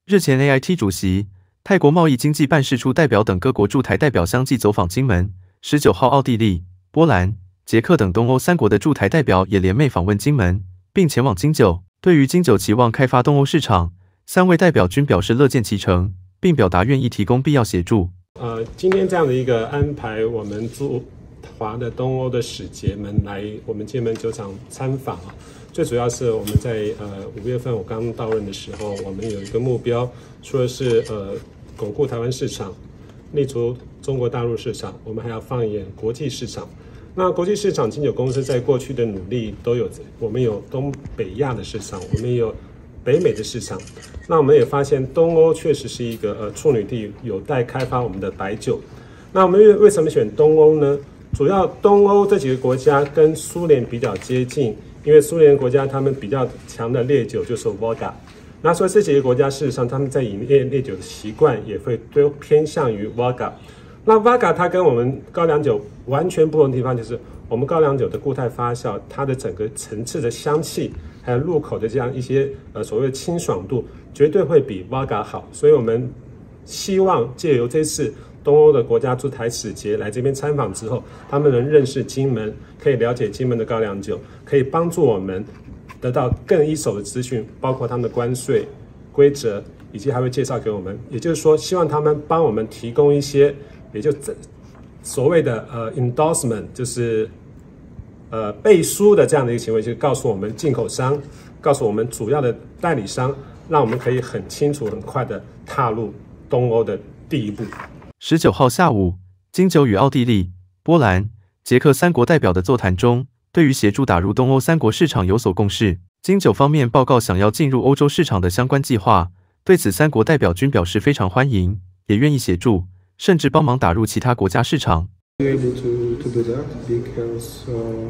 日前 AIT 主席、泰国贸易经济办事处代表等各国驻台代表相继走访金门。19号，奥地利、波兰、捷克等东欧3国的驻台代表也联袂访问金门，并前往金九。对于金九期望开发东欧市场，3位代表均表示乐见其成，并表达愿意提供必要协助。 今天这样的一个安排，我们驻华的东欧的使节们来我们金门酒厂参访啊。最主要是我们在5月份我刚到任的时候，我们有一个目标，除了是巩固台湾市场，立足中国大陆市场，我们还要放眼国际市场。那国际市场，金九公司在过去的努力都有，我们有东北亚的市场，我们也有北美的市场。那我们也发现东欧确实是一个处女地，有待开发我们的白酒。那我们为什么选东欧呢？主要东欧这几个国家跟苏联比较接近，因为苏联国家他们比较强的烈酒就是 Vodka。那所以这几个国家事实上他们在饮烈酒的习惯也会都偏向于 Vodka。那 Vodka 它跟我们高粱酒完全不同的地方，就是我们高粱酒的固态发酵，它的整个层次的香气，还有入口的这样一些所谓的清爽度，绝对会比 Vodka 好。所以我们希望借由这次东欧的国家驻台使节来这边参访之后，他们能认识金门，可以了解金门的高粱酒，可以帮助我们得到更一手的资讯，包括他们的关税规则，以及还会介绍给我们。也就是说，希望他们帮我们提供一些，也就所谓的endorsement， 就是背书的这样的一个行为，就是告诉我们进口商，告诉我们主要的代理商，让我们可以很清楚、很快的踏入东欧的第一步。 19号下午，金九与奥地利、波兰、捷克3国代表的座谈中，对于协助打入东欧3国市场有所共识。金九方面报告想要进入欧洲市场的相关计划，对此3国代表均表示非常欢迎，也愿意协助，甚至帮忙打入其他国家市场。 Able to do that because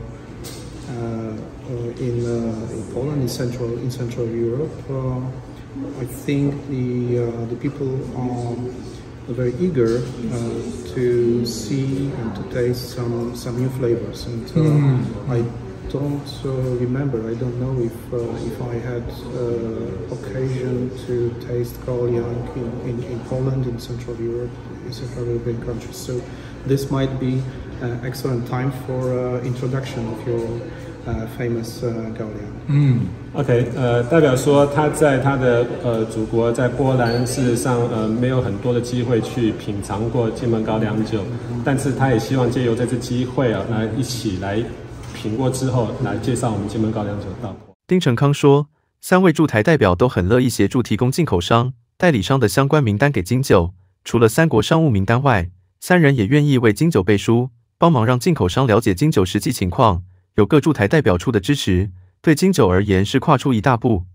in Poland, in Central Europe, I think the people are very eager to see and to taste some new flavors. And I don't remember. I don't know if I had occasion to taste Koliang in Poland, in Central Europe, in Central European countries. So this might be an excellent time for introduction of your famous Koliang. OK， 代表说他在他的祖国在波兰，事实上没有很多的机会去品尝过金门高粱酒，但是他也希望借由这次机会来一起来品过之后，来介绍我们金门高粱酒到国。 丁成康说，3位驻台代表都很乐意协助提供进口商、代理商的相关名单给金九，除了3国商务名单外，3人也愿意为金九背书，帮忙让进口商了解金九实际情况。有各驻台代表处的支持，对金九而言是跨出一大步。